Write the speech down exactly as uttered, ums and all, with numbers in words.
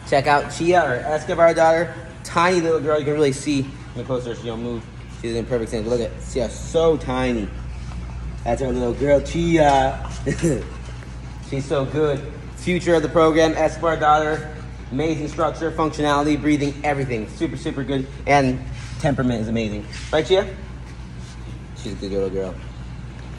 Check out Chia, or Escobar Daughter. Tiny little girl. You can really see. Let me closer so she don't move. She's in perfect sense. Look at Chia, so tiny. That's our little girl, Chia. She's so good. Future of the program, Escobar Daughter. Amazing structure, functionality, breathing, everything. Super, super good. And temperament is amazing. Right, Chia? She's a good little girl.